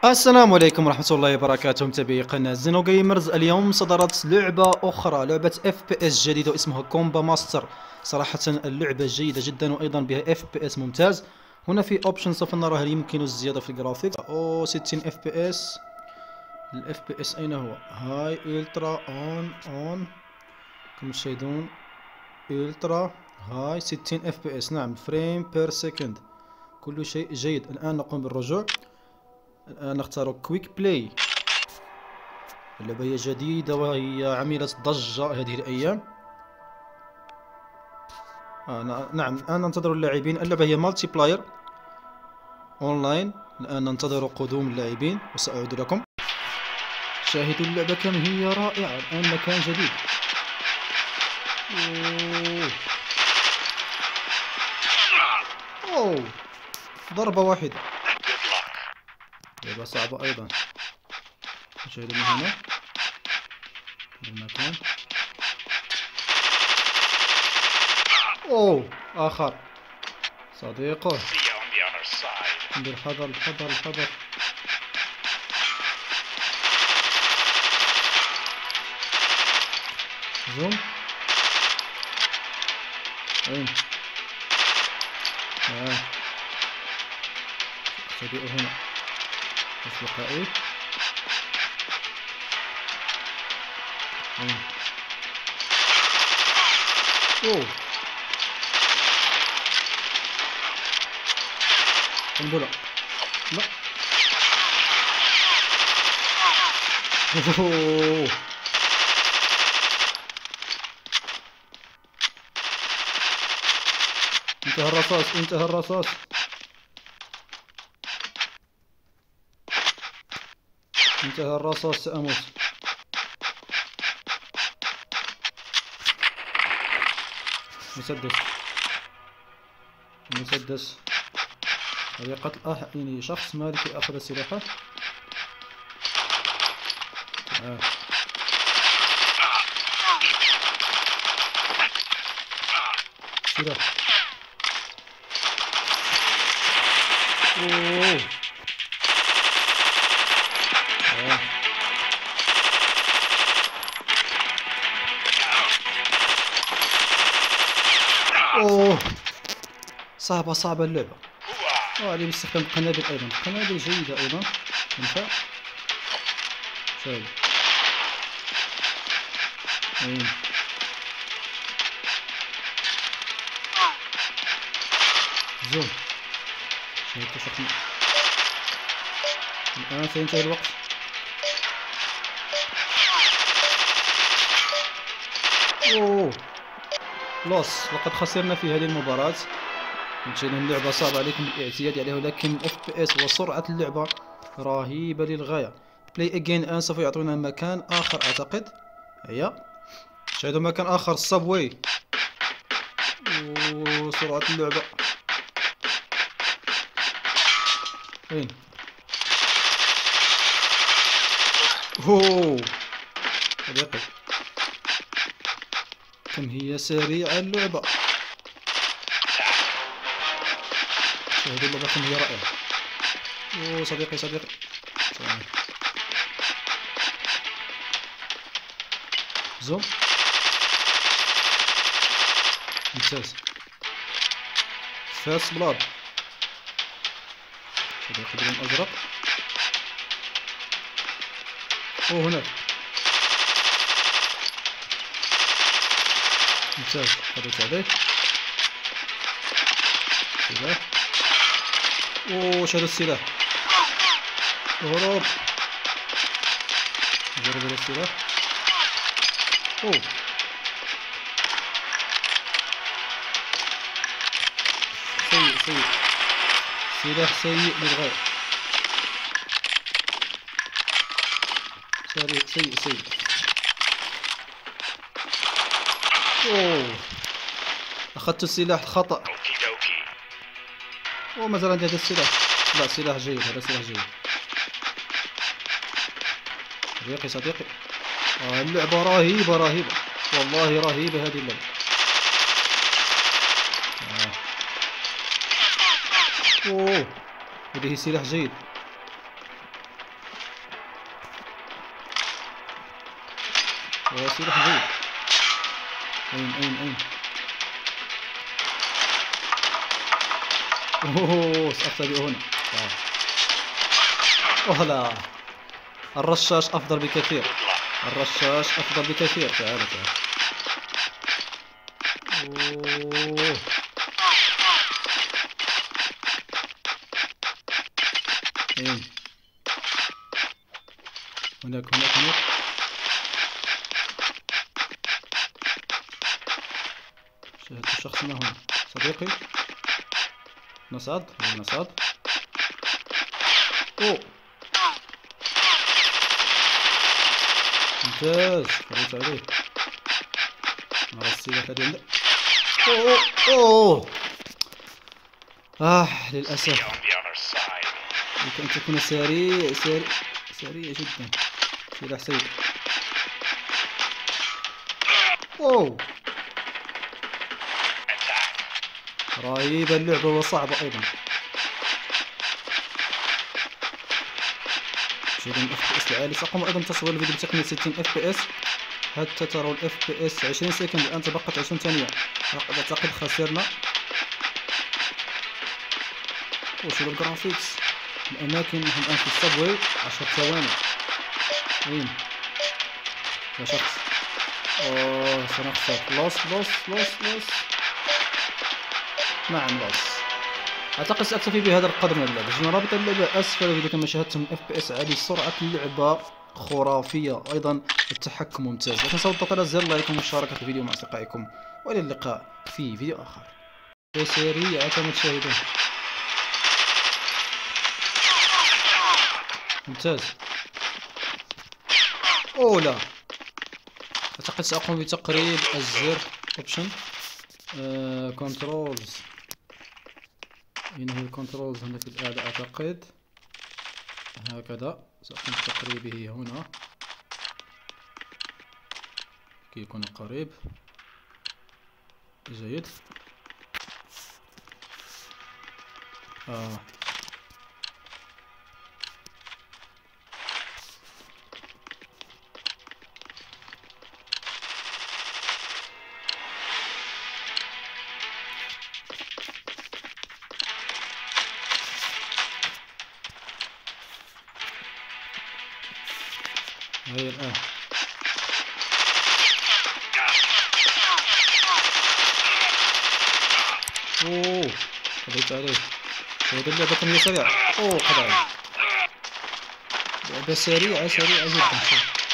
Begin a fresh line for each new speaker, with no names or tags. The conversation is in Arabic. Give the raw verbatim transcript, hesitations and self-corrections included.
السلام عليكم ورحمة الله وبركاته متابعي قناة زينو جيمرز. اليوم صدرت لعبة أخرى، لعبة اف بي اس جديدة اسمها كومبا ماستر. صراحة اللعبة جيدة جدا وأيضا بها اف بي اس ممتاز. هنا في اوبشن سوف نرى هل يمكن الزيادة في الجرافيكس. أو ستين اف بي اس. الاف بي اس أين هو؟ هاي الترا اون اون كما تشاهدون. الترا هاي ستين اف بي اس. نعم، فريم بير سكند، كل شيء جيد. الآن نقوم بالرجوع. الآن نختار كويك بلاي. اللعبة هي جديدة وهي عملت ضجة هذه الأيام. آه نعم، الآن ننتظر اللاعبين. اللعبة هي مالتي بلاير أونلاين. الآن ننتظر قدوم اللاعبين وسأعود لكم. شاهدوا اللعبة كم هي رائعة. الآن مكان جديد. أوه. أوه. ضربة واحدة. لعبة صعبة أيضا. نشاهد من هنا المكان. أوه، آخر صديقه. بالحذر الحذر الحذر. زوم. أين؟ آه. أختبئ هنا أصدقائي. أين؟ أوه، قنبلة. لا. أوه. انتهى الرصاص، انتهى الرصاص. انتهى الرصاص، سأموت. مسدس مسدس هذه قتل. اه يعني شخص مالك اخذ سلاحه. آه. سلاح. اوه. آه. اوه، صعبة صعبة اللعبة. وعليه باستخدام قنابل ايضا. قنابل جيدة ايضا تنفع. شاهد. اين؟ زوم. شاهد تشخنا. الآن سينتهي الوقت. اوه، لوس. لقد خسرنا في هذه المباراة. يمكن اللعبة صعبة عليكم الاعتياد عليها، ولكن اف بي اس وسرعة اللعبة رهيبة للغاية. بلاي اجين. الآن سوف يعطونا مكان آخر أعتقد. هيا شاهدوا مكان آخر، الصابواي. اوه، سرعة اللعبة. وين؟ اوه، صديقي كم هي سريعة اللعبة. شاهدوا اللعبة كم هي رائعة. اوه صديقي صديقي. زوم. ممتاز. فاس بلاد. صديقي باللون الأزرق. اوه هناك. ممتاز. قضيت عليه. سلاح. اوه شاد السلاح. اهرب. نجرب هذا السلاح. اوه سيء سيء. سلاح سيء للغاية. سيء سيء سيء. اوه، اخذت السلاح الخطأ. اوه مازال عندي هذا السلاح. لا، سلاح جيد، هذا سلاح جيد. صديقي صديقي. آه اللعبة رهيبة رهيبة، والله رهيبة هذه اللعبة. آه. اوه، لديه سلاح جيد. هو سلاح جيد. أين أين أين أوه سأختبئ هنا. أوه لا، الرشاش أفضل بكثير، الرشاش أفضل بكثير. تعال تعال. أوه أين هناك هناك هناك. شاهدت شخص ما هنا صديقي. نصعد نصعد. أوه ممتاز، فريت عليه. نرى السلاح الذي عنده. أوه أوه آه للأسف. يمكن أن تكون سريع سريع سريع جدا. سلاح سيء. أوه رهيبة اللعبة وصعبة أيضا. جيدا اف بي اس العالي. سأقوم أيضا بتصوير الفيديو بتقنية ستين اف بي اس حتى تروا الاف بي اس عشرين سكند. الآن تبقت عشرين ثانية. أعتقد خسرنا. وشوفوا الجرافيكس. الأماكن نحن الآن في السبوي. عشر ثواني. وين يا شخص؟ أوه سنخسر. لوس لوس لوس لوس. نعم لوس. اعتقد ساكتفي بهذا القدر من اللعبه. جدنا رابط اللعبه اسفل الفيديو. كما شاهدتم اف بي اس عالي، سرعه اللعبه خرافيه، ايضا التحكم ممتاز. لا تنسوا الضغط على زر اللايك ومشاركه الفيديو مع اصدقائكم، والى اللقاء في فيديو اخر. سريعه كما تشاهدون. ممتاز. اوه لا، اعتقد ساقوم بتقريب الزر اوبشن كنترولز. أين هي الكنترولز؟ هنا في الأعلى أعتقد. هكذا سأقوم بتقريبه هنا كي يكون قريب. جيد. آه. هي الآن. أوه قضيت عليه. شاهد اللعبة كم هي سريعة. أوه قضى عليه. لعبة سريعة سريعة جدا.